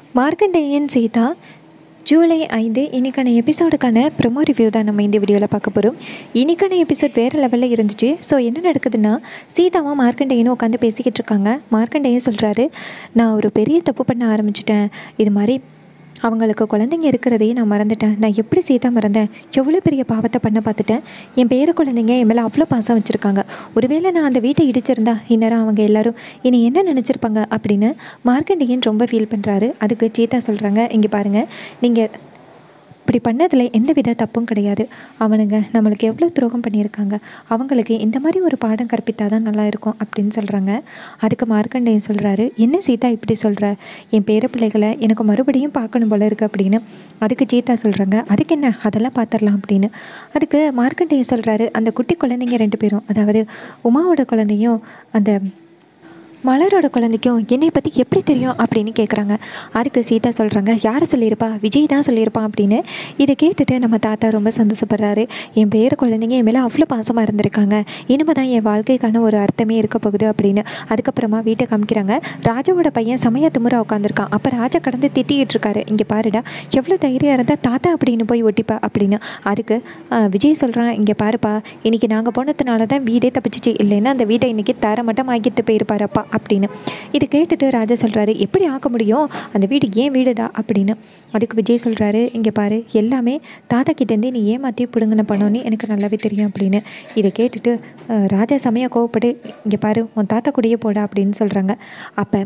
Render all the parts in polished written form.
மார்க்கண்டேயன் சீதா ஜூலை 5 இன்றைக்கான எபிசோடுக்கான promo review தான் நம்ம இந்த வீடியோவில் பார்க்க போகிறோம். இன்றைக்கான எபிசோட் வேறு லெவலில் இருந்துச்சு. ஸோ என்ன நடக்குதுன்னா, சீதாவும் மார்க்கண்டேயனும் உட்காந்து பேசிக்கிட்டு இருக்காங்க. மார்க்கண்டேயன் சொல்கிறாரு, நான் ஒரு பெரிய தப்பு பண்ண ஆரம்பிச்சிட்டேன். இது மாதிரி அவங்களுக்கு குழந்தைங்க இருக்கிறதையே நான் மறந்துட்டேன். நான் எப்படி சீதா மறந்தேன்? எவ்வளோ பெரிய பாவத்தை பண்ண பார்த்துட்டேன். என் பேர குழந்தைங்க என் மேலே அவ்வளோ பாசம் வச்சுருக்காங்க. ஒருவேளை நான் அந்த வீட்டை இடிச்சிருந்தா இந்நேரம் அவங்க எல்லோரும் என்னை என்ன நினச்சிருப்பாங்க அப்படின்னு மார்க்கண்டேயன் ரொம்ப ஃபீல் பண்ணுறாரு. அதுக்கு சீதா சொல்கிறாங்க, இங்கே பாருங்கள், நீங்கள் இப்படி பண்ணதில் எந்த வித தப்பும் கிடையாது. அவனுங்க நம்மளுக்கு எவ்வளோ துரோகம் பண்ணியிருக்காங்க. அவங்களுக்கு இந்த மாதிரி ஒரு பாடம் கற்பித்தா தான் நல்லா இருக்கும் அப்படின்னு சொல்கிறாங்க. அதுக்கு மார்க்கண்டேயன் சொல்கிறாரு, என்ன சீதா இப்படி சொல்கிற? என் பேர பிள்ளைகளை எனக்கு மறுபடியும் பார்க்கணும் போல இருக்குது அப்படின்னு. அதுக்கு சீதா சொல்கிறாங்க, அதுக்கு என்ன, அதெல்லாம் பார்த்துடலாம் அப்படின்னு. அதுக்கு மார்க்கண்டேயன் சொல்கிறாரு, அந்த குட்டி குழந்தைங்க 2 பேரும், அதாவது உமாவோட குழந்தையும் அந்த மலரோட குழந்தைக்கும் என்னை பற்றி எப்படி தெரியும் அப்படின்னு கேட்குறாங்க. அதுக்கு சீதா சொல்கிறாங்க, யார் சொல்லியிருப்பா? விஜய் தான் சொல்லியிருப்பான் அப்படின்னு. இதை கேட்டுட்டு நம்ம தாத்தா ரொம்ப சந்தோஷப்படுறாரு. என் பேர குழந்தைங்க என் மேலே அவ்வளோ பாசமாக இருந்திருக்காங்க. இனிமே தான் என் வாழ்க்கைக்கான ஒரு அர்த்தமே இருக்க போகுது அப்படின்னு. அதுக்கப்புறமா வீட்டை காமிக்கிறாங்க. ராஜாவோட பையன் சமய திமுறை உட்காந்துருக்கான். அப்போ ராஜா கடந்து திட்டிகிட்டு இருக்காரு, இங்கே பாருடா, எவ்வளோ தைரியம் இருந்தால் தாத்தா அப்படின்னு போய் ஒட்டிப்பா அப்படின்னு. அதுக்கு விஜய் சொல்கிறான், இங்கே பாருப்பா, இன்றைக்கி நாங்கள் போனதுனால தான் வீடே தப்பிச்சிச்சு, இல்லைன்னா அந்த வீட்டை இன்றைக்கி தர மட்டும் ஆக்கிட்டு போயிருப்பாரப்பா அப்படின்னு. இது கேட்டுட்டு ராஜா சொல்கிறாரு, எப்படி ஆக்க முடியும், அந்த வீடு ஏன் வீடுடா அப்படின்னு. அதுக்கு விஜய் சொல்கிறாரு, இங்கே பாரு, எல்லாமே தாத்தா கிட்டேருந்து நீ ஏமாற்றி பிடுங்கின பண்ணோன்னு எனக்கு நல்லாவே தெரியும் அப்படின்னு. இதை கேட்டுட்டு ராஜா செமையாக கோவப்பட்டு, இங்கே பாரு, உன் தாத்தா கூடயே போடா அப்படின்னு சொல்கிறாங்க. அப்போ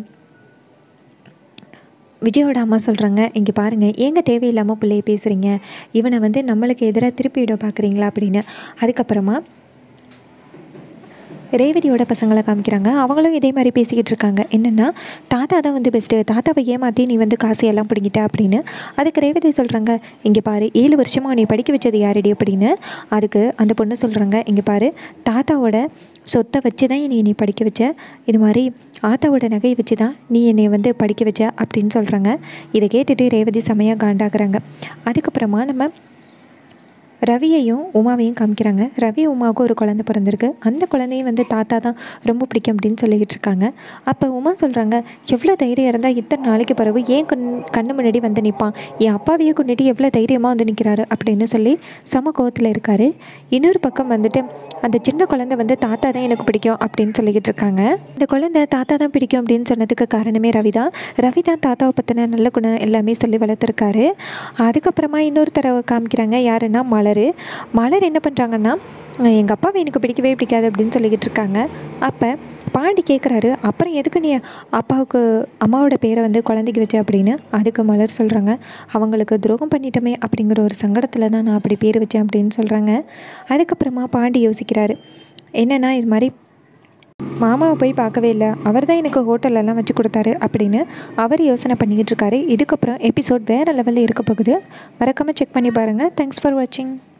விஜயோட அம்மா சொல்கிறாங்க, இங்கே பாருங்கள், ஏங்க தேவையில்லாமல் பிள்ளையை பேசுகிறீங்க, இவனை நம்மளுக்கு எதிராக திருப்பிவிட பார்க்குறீங்களா அப்படின்னு. அதுக்கப்புறமா ரேவதியோட பசங்களை காமிக்கிறாங்க. அவங்களும் இதே மாதிரி பேசிக்கிட்டு இருக்காங்க. என்னென்னா, தாத்தா தான் பெஸ்ட்டு, தாத்தாவை ஏமாற்றி நீ காசு எல்லாம் பிடிங்கிட்ட அப்படின்னு. அதுக்கு ரேவதி சொல்கிறாங்க, இங்கே பாரு, 7 வருஷமாக நீ படிக்க வச்சது யாரடி அப்படின்னு. அதுக்கு அந்த பொண்ணு சொல்கிறாங்க, இங்கே பாரு, தாத்தாவோட சொத்தை வச்சு தான் நீ படிக்க வச்ச, இது மாதிரி ஆத்தாவோட நகையை வச்சு தான் நீ என்னை படிக்க வச்ச அப்படின்னு சொல்கிறாங்க. இதை கேட்டுட்டு ரேவதி செமையாக காண்டாக்குறாங்க. அதுக்கப்புறமா நம்ம ரவியையும் உமாவையும் காமிக்கிறாங்க. ரவி உமாவுக்கு ஒரு குழந்தை பிறந்திருக்கு. அந்த குழந்தையும் தாத்தா தான் ரொம்ப பிடிக்கும் அப்படின்னு சொல்லிக்கிட்டு இருக்காங்க. அப்போ உமா சொல்கிறாங்க, எவ்வளோ தைரியம் இருந்தால் இத்தனை நாளைக்கு பிறகு ஏன் கண்ணு முன்னாடி நிற்பான், என் அப்பாவையே கொண்டுட்டு எவ்வளோ தைரியமாக நிற்கிறாரு அப்படின்னு சொல்லி சம கோவத்தில் இருக்கார். இன்னொரு பக்கம் அந்த சின்ன குழந்தை தாத்தா தான் எனக்கு பிடிக்கும் அப்படின்னு சொல்லிக்கிட்டு இருக்காங்க. இந்த குழந்தை தாத்தா தான் பிடிக்கும் அப்படின்னு சொன்னதுக்கு காரணமே ரவி தான். ரவி தான் தாத்தாவை பற்றின நல்ல குணம் எல்லாமே சொல்லி வளர்த்துருக்காரு. அதுக்கப்புறமா இன்னொரு தடவை காமிக்கிறாங்க. யாருன்னா மலர் என்ன பண்ணுறாங்கன்னா, எங்கள் அப்பாவை எனக்கு பிடிக்கவே பிடிக்காது அப்படின்னு சொல்லிக்கிட்டு இருக்காங்க. அப்போ பாண்டி கேட்குறாரு, அப்புறம் எதுக்கு நீ அப்பாவுக்கு அம்மாவோட பேரை குழந்தைக்கு வச்ச அப்படின்னு. அதுக்கு மலர் சொல்கிறாங்க, அவங்களுக்கு துரோகம் பண்ணிட்டோமே அப்படிங்கிற ஒரு சங்கடத்தில் தான் நான் அப்படி பேர் வச்சேன் அப்படின்னு சொல்கிறாங்க. அதுக்கப்புறமா பாண்டி யோசிக்கிறாரு, என்னென்னா, இது மாதிரி மாமாவை போய் பார்க்கவே இல்லை, அவர் தான் எனக்கு ஹோட்டலெல்லாம் வச்சு கொடுத்தாரு அப்படின்னு அவர் யோசனை பண்ணிக்கிட்டு இருக்காரு. இதுக்கப்புறம் எபிசோட் வேறு லெவலில் இருக்க போகுது. மறக்காமல் செக் பண்ணி பாருங்கள். தேங்க்ஸ் ஃபார் வாட்சிங்.